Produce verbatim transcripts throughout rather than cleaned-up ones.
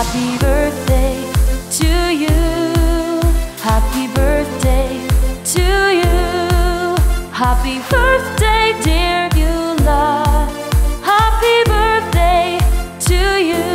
Happy birthday to you. Happy birthday to you. Happy birthday, dear Eula. Happy birthday to you.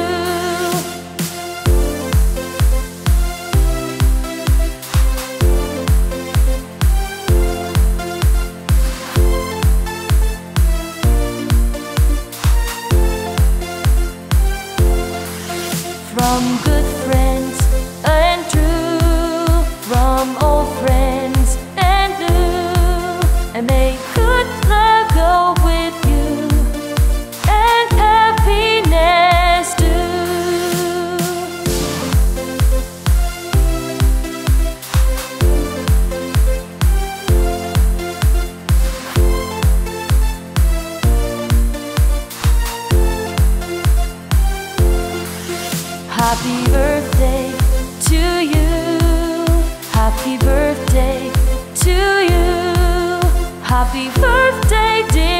From good friends and true, from old friends and new, and may good luck go with you, and happiness too. Happy birthday to you. Happy birthday to you. Happy birthday, dear